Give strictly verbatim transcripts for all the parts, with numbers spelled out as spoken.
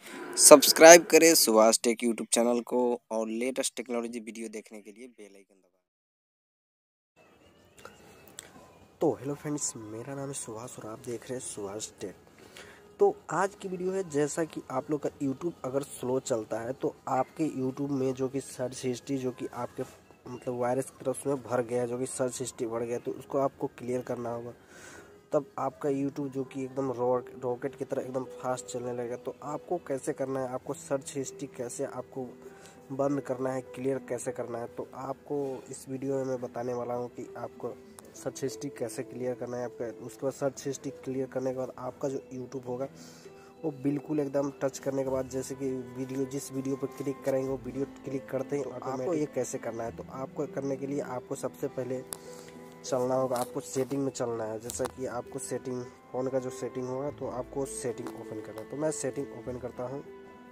Subscribe करें Subhash take YouTube channel को और लेटेस्ट टेक्नोलॉजी वीडियो देखने के लिए बेल आइकन दबाएं। तो हेलो फ्रेंड्स, मेरा नाम है सुभाष और आप देख रहे हैं सुभाष टेक। तो आज की वीडियो है, जैसा कि आप लोग का यूट्यूब अगर स्लो चलता है तो आपके यूट्यूब में जो कि सर्च हिस्ट्री जो कि आपके मतलब वायरस की तरफ में भर गया है, जो कि सर्च हिस्ट्री भर गया, तो उसको आपको क्लियर करना होगा। तब आपका यूट्यूब जो कि एकदम रॉकेट की तरह एकदम फास्ट चलने लगेगा। तो आपको कैसे करना है, आपको सर्च हिस्ट्री कैसे आपको बंद करना है, क्लियर कैसे करना है, तो आपको इस वीडियो में मैं बताने वाला हूँ कि आपको सर्च हिस्ट्री कैसे क्लियर करना है। आपका उसके बाद सर्च हिस्ट्री क्लियर करने के बाद आपका जो यूट्यूब होगा वो बिल्कुल एकदम टच करने के बाद, जैसे कि वीडियो जिस वीडियो पर क्लिक करेंगे वो वीडियो क्लिक करते ही आपको ये कैसे करना है। तो आपको करने के लिए आपको सबसे पहले चलना होगा, आपको सेटिंग में चलना है। जैसा कि आपको सेटिंग फ़ोन का जो सेटिंग होगा तो आपको सेटिंग ओपन करना है। तो मैं सेटिंग ओपन करता हूँ।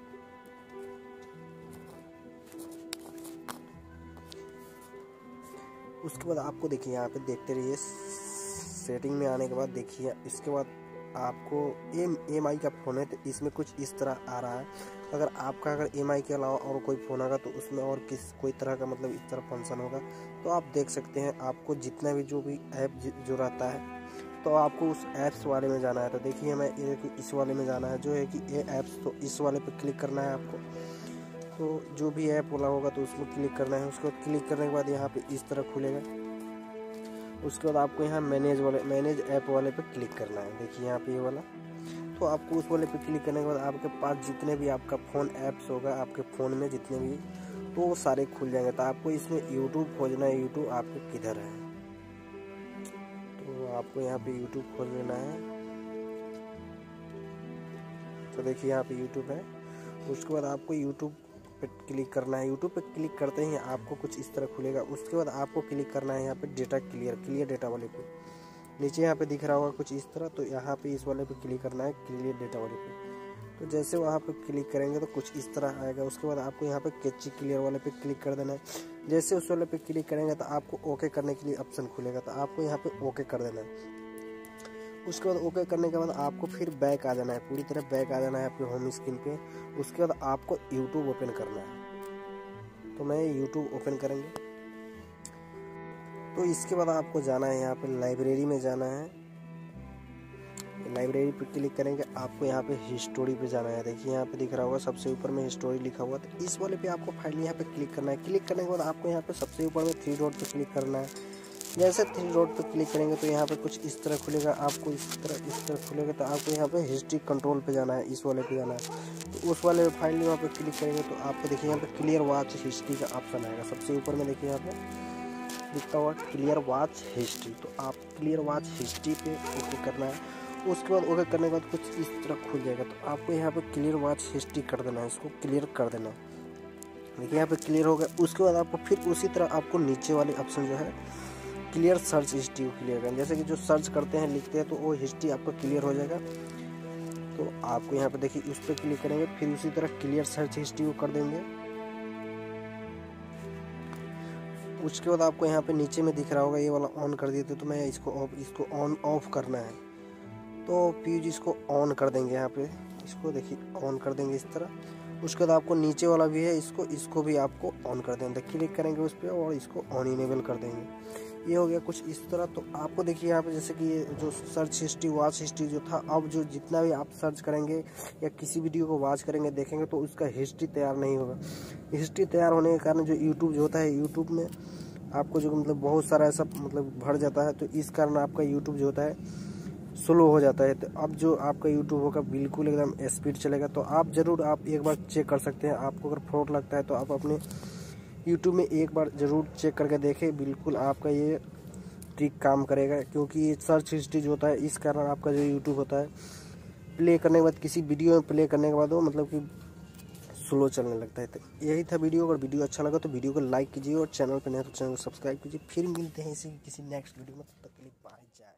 उसके बाद आपको देखिए यहाँ पे देखते रहिए, सेटिंग में आने के बाद देखिए इसके बाद आपको एम एम आई का फ़ोन है तो इसमें कुछ इस तरह आ रहा है। अगर आपका अगर एम आई के अलावा और कोई फ़ोन होगा तो उसमें और किस कोई तरह का मतलब इस तरह फंक्शन होगा। तो आप देख सकते हैं, आपको जितना भी जो भी ऐप जो रहता है तो आपको उस ऐप्स वाले में जाना है। तो देखिए हमें इस वाले में जाना है जो है कि ये ऐप्स, तो इस वाले पे क्लिक करना है आपको। तो जो भी ऐप वाला होगा तो उसमें क्लिक करना है। उसके बाद क्लिक करने के बाद यहाँ पे इस तरह खुलेगा। उसके बाद आपको यहाँ मैनेज वाले मैनेज ऐप वाले पे क्लिक करना है। देखिए यहाँ पे ये वाला, तो आपको उस वाले पे क्लिक करने के बाद आपके पास जितने भी आपका फ़ोन ऐप्स होगा आपके फ़ोन में जितने भी, तो वो सारे खुल जाएंगे। तो आपको इसमें यूट्यूब खोजना है, यूट्यूब आपके किधर है, तो आपको यहाँ पे यूट्यूब खोज लेना है। तो देखिए यहाँ पे यूट्यूब है। उसके बाद आपको यूट्यूब पे क्लिक करना है। यूट्यूब पे क्लिक करते ही आपको कुछ इस तरह खुलेगा। उसके बाद आपको क्लिक करना है यहाँ पे डेटा क्लियर क्लियर डेटा वाले पे। नीचे यहाँ पे दिख रहा होगा कुछ इस तरह, तो यहाँ पे इस वाले पे क्लिक करना है, क्लियर डेटा वाले पे। तो जैसे वहाँ पे क्लिक करेंगे तो कुछ इस तरह आएगा। उसके बाद आपको यहाँ पे कैची क्लियर वाले पे क्लिक कर देना है। जैसे उस वाले पे क्लिक करेंगे तो आपको ओके करने के लिए ऑप्शन खुलेगा, तो आपको यहाँ पे ओके कर देना है। उसके बाद ओके करने के बाद आपको फिर बैक आ जाना है, पूरी तरह बैक आ जाना है आपके होम स्क्रीन पे। उसके बाद आपको यूट्यूब ओपन करना है। तो मैं यूट्यूब ओपन करेंगे। तो इसके बाद आपको जाना है यहाँ पे लाइब्रेरी में जाना है। लाइब्रेरी पे क्लिक करेंगे, आपको यहाँ पे हिस्टोरी पे जाना है। देखिए यहाँ पे दिख रहा होगा सबसे ऊपर में हिस्टोरी लिखा हुआ, तो इस वाले पे आपको फाइल यहाँ पे क्लिक करना है। क्लिक करने के बाद आपको यहाँ पे सबसे ऊपर में थ्री डॉट पे क्लिक करना है। जैसे थ्री डॉट पे क्लिक करेंगे तो यहाँ पे कुछ इस तरह खुलेगा। आपको इस तरह इस तरह खुलेगा तो आपको यहाँ पे हिस्ट्री कंट्रोल पे जाना है, इस वाले पे जाना है। तो उस वाले फाइल में वहाँ पे क्लिक करेंगे तो आपको देखिए यहाँ पे क्लियर वॉच हिस्ट्री का ऑप्शन आएगा। सबसे ऊपर में देखिए यहाँ पे दिखता हुआ क्लियर वॉच हिस्ट्री, तो आप क्लियर वॉच हिस्ट्री पे ओके करना है। उसके बाद ओके करने के बाद कुछ इस तरह खुल जाएगा। तो आपको यहाँ पे क्लियर वॉच हिस्ट्री कर देना है, इसको क्लियर कर देना है। देखिए यहाँ पे क्लियर हो गया। उसके बाद आपको फिर उसी तरह आपको नीचे वाले ऑप्शन जो है क्लियर सर्च हिस्ट्री को क्लियर करना। जैसे कि जो सर्च करते हैं लिखते हैं तो वो हिस्ट्री आपका क्लियर हो जाएगा। तो आपको यहाँ पे देखिए उस पर क्लिक करेंगे, फिर उसी तरह क्लियर सर्च हिस्ट्री को कर देंगे। उसके बाद आपको यहाँ पे नीचे में दिख रहा होगा ये वाला ऑन कर दिए थे, तो मैं इसको ऑफ इसको ऑन ऑफ करना है। तो फ्यूज इसको ऑन कर देंगे, यहाँ पे इसको देखिए ऑन कर देंगे इस तरह। उसके बाद आपको नीचे वाला भी है, इसको इसको भी आपको ऑन कर देंगे। क्लिक करेंगे उस पर और इसको ऑन इनेबल कर देंगे। ये हो गया कुछ इस तरह। तो आपको देखिए यहाँ पे जैसे कि ये जो सर्च हिस्ट्री वॉच हिस्ट्री जो था, अब जो जितना भी आप सर्च करेंगे या किसी वीडियो को वॉच करेंगे देखेंगे तो उसका हिस्ट्री तैयार नहीं होगा। हिस्ट्री तैयार होने के कारण जो यूट्यूब जो होता है, यूट्यूब में आपको जो मतलब बहुत सारा ऐसा मतलब भर जाता है, तो इस कारण आपका यूट्यूब जो होता है स्लो हो जाता है। तो अब जो आपका यूट्यूब होगा बिल्कुल एकदम स्पीड चलेगा। तो आप ज़रूर आप एक बार चेक कर सकते हैं। आपको अगर फ्रॉड लगता है तो आप अपने यूट्यूब में एक बार ज़रूर चेक करके देखें, बिल्कुल आपका ये ट्रिक काम करेगा। क्योंकि ये सर्च हिस्ट्री जो होता है इस कारण आपका जो यूट्यूब होता है प्ले करने के बाद, किसी वीडियो में प्ले करने के बाद वो मतलब कि स्लो चलने लगता है। तो यही था वीडियो। अगर वीडियो अच्छा लगा तो वीडियो को लाइक कीजिए और चैनल पर नए तो चैनल को सब्सक्राइब कीजिए। फिर मिलते हैं इसी किसी नेक्स्ट वीडियो में, तब तक के लिए बाय।